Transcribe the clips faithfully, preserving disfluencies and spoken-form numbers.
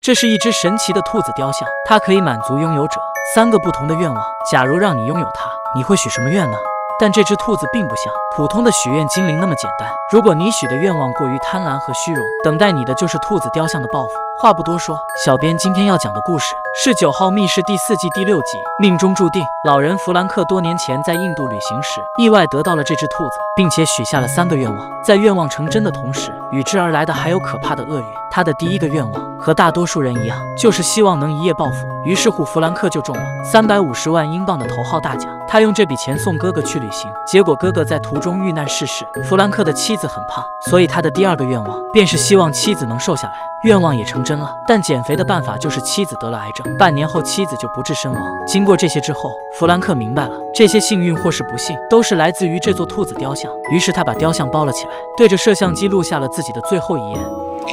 这是一只神奇的兔子雕像，它可以满足拥有者三个不同的愿望。假如让你拥有它，你会许什么愿呢？但这只兔子并不像普通的许愿精灵那么简单。如果你许的愿望过于贪婪和虚荣，等待你的就是兔子雕像的报复。话不多说，小编今天要讲的故事是九号密室第四季第六集。命中注定，老人弗兰克多年前在印度旅行时，意外得到了这只兔子，并且许下了三个愿望。在愿望成真的同时，与之而来的还有可怕的厄运。他的第一个愿望和大多数人一样，就是希望能一夜暴富。于是乎，弗兰克就中了三百五十万英镑的头号大奖。他用这笔钱送哥哥去旅行，结果哥哥在途中遇难逝世。弗兰克的妻子很胖，所以他的第二个愿望便是希望妻子能瘦下来。愿望也成真了，但减肥的办法就是妻子得了癌症，半年后妻子就不治身亡。经过这些之后，弗兰克明白了，这些幸运或是不幸都是来自于这座兔子雕像。于是他把雕像包了起来，对着摄像机录下了自己的最后遗言。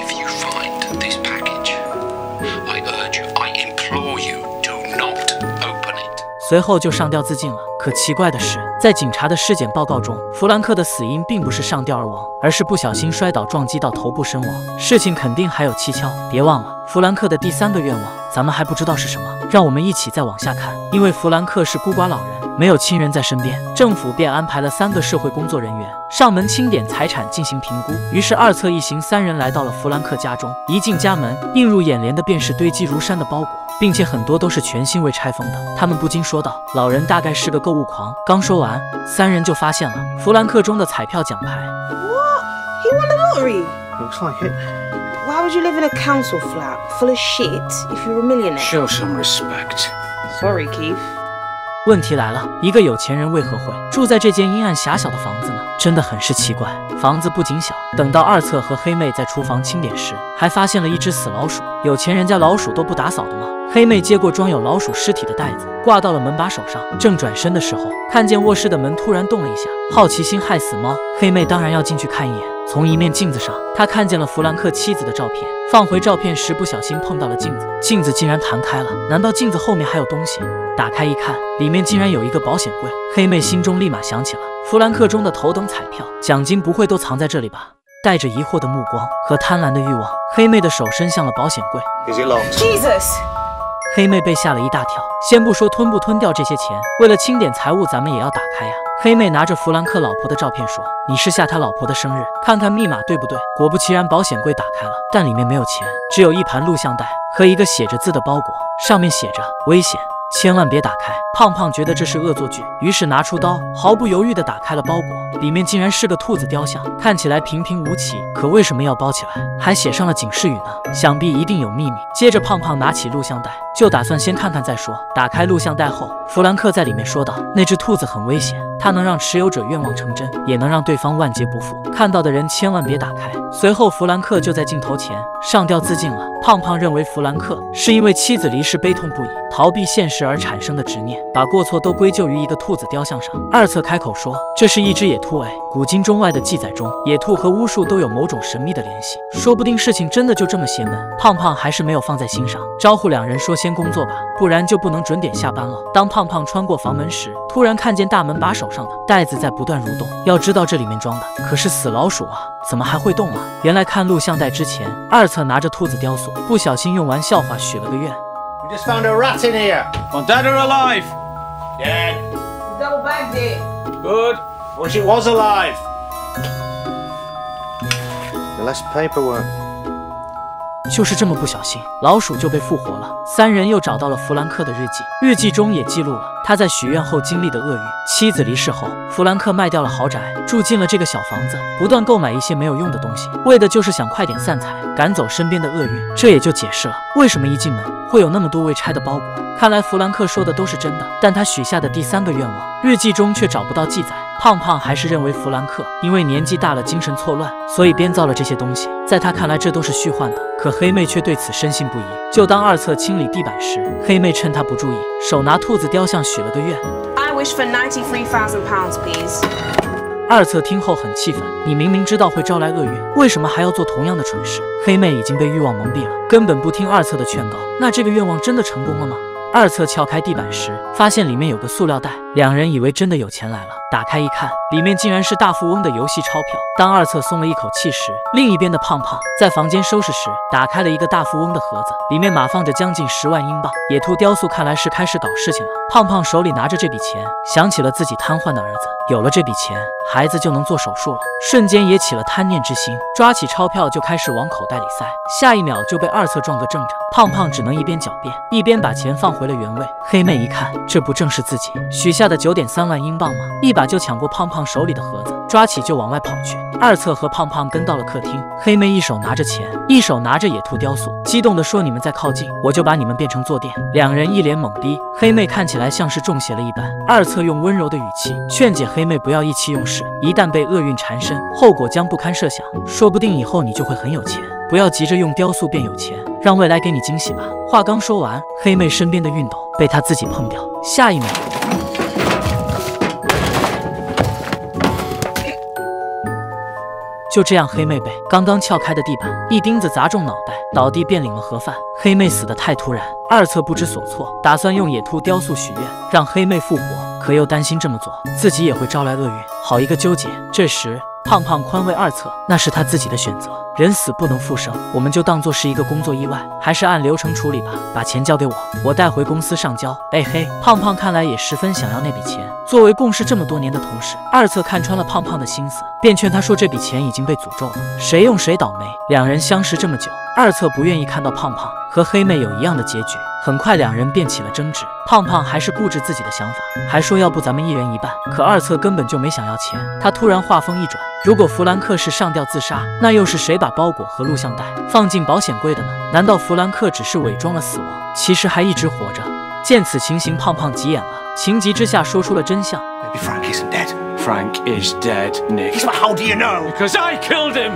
随后就上吊自尽了。可奇怪的是，在警察的尸检报告中，弗兰克的死因并不是上吊而亡，而是不小心摔倒撞击到头部身亡。事情肯定还有蹊跷。别忘了，弗兰克的第三个愿望，咱们还不知道是什么。让我们一起再往下看。因为弗兰克是孤寡老人，没有亲人在身边，政府便安排了三个社会工作人员上门清点财产进行评估。于是二侧一行三人来到了弗兰克家中，一进家门，映入眼帘的便是堆积如山的包裹，并且很多都是全新未拆封的。他们不禁说道：“老人大概是个购物狂。”刚说完，三人就发现了弗兰克中的彩票奖牌。 What? He won the lottery? Looks like it. Why would you live in a council flat full of shit if you're a millionaire? Show some respect. Sorry, Keith. 问题来了，一个有钱人为何会住在这间阴暗狭小的房子呢？真的很是奇怪。房子不仅小，等到二侧和黑妹在厨房清点时，还发现了一只死老鼠。有钱人家老鼠都不打扫的吗？黑妹接过装有老鼠尸体的袋子，挂到了门把手上。正转身的时候，看见卧室的门突然动了一下，好奇心害死猫。黑妹当然要进去看一眼。从一面镜子上，她看见了弗兰克妻子的照片。放回照片时，不小心碰到了镜子，镜子竟然弹开了。难道镜子后面还有东西？打开一看，里面竟然有一个保险柜。黑妹心中立马想起了弗兰克中的头等彩票，奖金不会都藏在这里吧？带着疑惑的目光和贪婪的欲望，黑妹的手伸向了保险柜。 Is it locked? Jesus! 黑妹被吓了一大跳。先不说吞不吞掉这些钱，为了清点财物，咱们也要打开呀。黑妹拿着弗兰克老婆的照片说：“你是下他老婆的生日，看看密码对不对？”果不其然，保险柜打开了，但里面没有钱，只有一盘录像带和一个写着字的包裹，上面写着“危险，千万别打开”。胖胖觉得这是恶作剧，于是拿出刀，毫不犹豫地打开了包裹，里面竟然是个兔子雕像，看起来平平无奇，可为什么要包起来，还写上了警示语呢？想必一定有秘密。接着，胖胖拿起录像带，就打算先看看再说。打开录像带后，弗兰克在里面说道：“那只兔子很危险，它能让持有者愿望成真，也能让对方万劫不复。看到的人千万别打开。”随后，弗兰克就在镜头前上吊自尽了。胖胖认为弗兰克是因为妻子离世悲痛不已，逃避现实而产生的执念，把过错都归咎于一个兔子雕像上。二侧开口说，这是一只野兔。哎，古今中外的记载中，野兔和巫术都有某种神秘的联系，说不定事情真的就这么邪门。胖胖还是没有放在心上，招呼两人说先工作吧，不然就不能准点下班了。当胖胖穿过房门时，突然看见大门把手上的袋子在不断蠕动，要知道这里面装的可是死老鼠啊，怎么还会动啊？原来看录像带之前，二侧拿着兔子雕塑，不小心用玩笑话许了个愿。 We just found a rat in here. Well, dead or alive? Dead. Double bagged it. Good. Wish it was alive. Less paperwork. 就是这么不小心，老鼠就被复活了。三人又找到了弗兰克的日记，日记中也记录了他在许愿后经历的厄运。妻子离世后，弗兰克卖掉了豪宅，住进了这个小房子，不断购买一些没有用的东西，为的就是想快点散财，赶走身边的厄运。这也就解释了为什么一进门会有那么多未拆的包裹。看来弗兰克说的都是真的，但他许下的第三个愿望，日记中却找不到记载。胖胖还是认为弗兰克因为年纪大了，精神错乱，所以编造了这些东西。在他看来，这都是虚幻的。可黑妹却对此深信不疑。就当二侧清理地板时，黑妹趁他不注意，手拿兔子雕像许了个愿。 I wish for ninety-three thousand pounds, please. 二侧听后很气愤，你明明知道会招来厄运，为什么还要做同样的蠢事？黑妹已经被欲望蒙蔽了，根本不听二侧的劝告。那这个愿望真的成功了吗？ 二侧撬开地板时，发现里面有个塑料袋，两人以为真的有钱来了，打开一看，里面竟然是大富翁的游戏钞票。当二侧松了一口气时，另一边的胖胖在房间收拾时，打开了一个大富翁的盒子，里面码放着将近十万英镑。野兔雕塑看来是开始搞事情了。胖胖手里拿着这笔钱，想起了自己瘫痪的儿子，有了这笔钱，孩子就能做手术了，瞬间也起了贪念之心，抓起钞票就开始往口袋里塞，下一秒就被二侧撞个正着。胖胖只能一边狡辩，一边把钱放回了原位。黑妹一看，这不正是自己许下的九点三万英镑吗？一把就抢过胖胖手里的盒子，抓起就往外跑去。二侧和胖胖跟到了客厅，黑妹一手拿着钱，一手拿着野兔雕塑，激动地说：“你们再靠近，我就把你们变成坐垫。”两人一脸懵逼，黑妹看起来像是中邪了一般。二侧用温柔的语气劝解黑妹不要意气用事，一旦被厄运缠身，后果将不堪设想，说不定以后你就会很有钱。不要急着用雕塑变有钱，让未来给你惊喜吧。话刚说完，黑妹身边的熨斗被她自己碰掉，下一秒，就这样，黑妹被刚刚撬开的地板一钉子砸中脑袋，倒地便领了盒饭。黑妹死得太突然，二侧不知所措，打算用野兔雕塑许愿，让黑妹复活，可又担心这么做自己也会招来厄运，好一个纠结。这时，胖胖宽慰二侧，那是他自己的选择，人死不能复生，我们就当做是一个工作意外，还是按流程处理吧。把钱交给我，我带回公司上交。哎嘿，胖胖看来也十分想要那笔钱。作为共事这么多年的同事，二侧看穿了胖胖的心思，便劝他说这笔钱已经被诅咒了，谁用谁倒霉。两人相识这么久，二侧不愿意看到胖胖和黑妹有一样的结局，很快两人便起了争执。胖胖还是固执自己的想法，还说要不咱们一人一半。可二侧根本就没想要钱，他突然话锋一转，如果弗兰克是上吊自杀，那又是谁把包裹和录像带放进保险柜的呢？难道弗兰克只是伪装了死亡，其实还一直活着？见此情形，胖胖急眼了，情急之下说出了真相。 Maybe Frank isn't dead. Frank is dead, Nick. But how do you know? Because I killed him!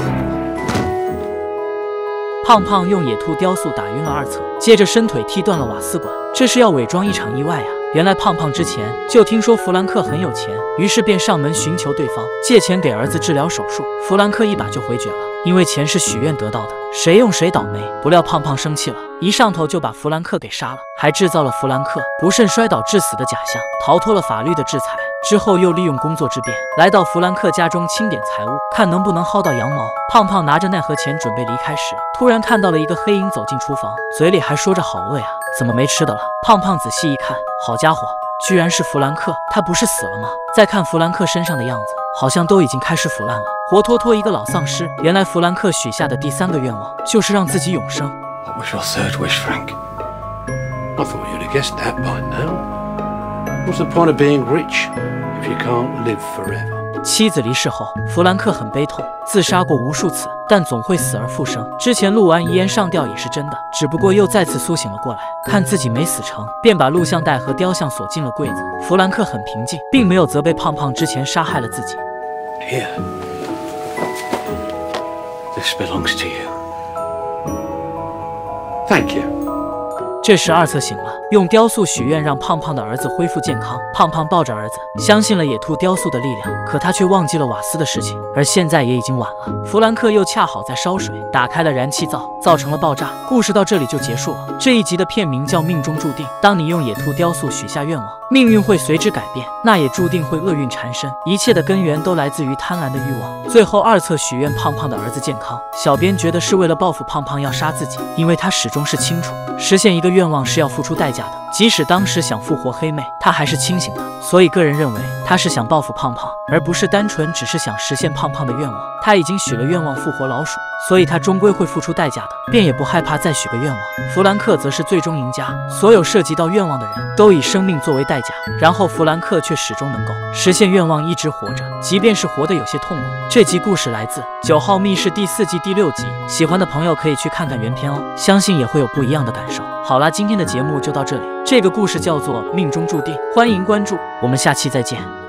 胖胖用野兔雕塑打晕了二侧，接着伸腿踢断了瓦斯管，这是要伪装一场意外啊！原来胖胖之前就听说弗兰克很有钱，于是便上门寻求对方借钱给儿子治疗手术。弗兰克一把就回绝了，因为钱是许愿得到的，谁用谁倒霉。不料胖胖生气了，一上头就把弗兰克给杀了，还制造了弗兰克不慎摔倒致死的假象，逃脱了法律的制裁。之后又利用工作之便，来到弗兰克家中清点财物，看能不能薅到羊毛。胖胖拿着那盒钱准备离开时，突然看到了一个黑影走进厨房，嘴里还说着好饿呀，怎么没吃的了？胖胖仔细一看，好家伙，居然是弗兰克，他不是死了吗？再看弗兰克身上的样子，好像都已经开始腐烂了，活脱脱一个老丧尸。原来弗兰克许下的第三个愿望就是让自己永生。 What was your third wish, Frank? I thought you'd have guessed that by now. What's the point of being rich if you can't live forever? 妻子离世后，弗兰克很悲痛，自杀过无数次，但总会死而复生。之前录完遗言上吊也是真的，只不过又再次苏醒了过来，看自己没死成，便把录像带和雕像锁进了柜子。弗兰克很平静，并没有责备胖胖之前杀害了自己。 Here. This belongs to you. Thank you. 这时二侧醒了，用雕塑许愿让胖胖的儿子恢复健康。胖胖抱着儿子，相信了野兔雕塑的力量，可他却忘记了瓦斯的事情，而现在也已经晚了。弗兰克又恰好在烧水，打开了燃气灶，造成了爆炸。故事到这里就结束了。这一集的片名叫《命中注定》。当你用野兔雕塑许下愿望，命运会随之改变，那也注定会厄运缠身。一切的根源都来自于贪婪的欲望。最后二侧许愿胖胖的儿子健康，小编觉得是为了报复胖胖要杀自己，因为他始终是清楚实现一个愿望是要付出代价的。即使当时想复活黑妹，他还是清醒的。所以个人认为他是想报复胖胖，而不是单纯只是想实现胖胖的愿望。他已经许了愿望复活老鼠，所以他终归会付出代价的，便也不害怕再许个愿望。弗兰克则是最终赢家，所有涉及到愿望的人都以生命作为代价，然后弗兰克却始终能够实现愿望，一直活着，即便是活得有些痛苦。这集故事来自《九号密室》第四季第六集，喜欢的朋友可以去看看原片哦，相信也会有不一样的感受。好啦，今天的节目就到这里，这个故事叫做《命中注定》，欢迎关注，我们下期再见。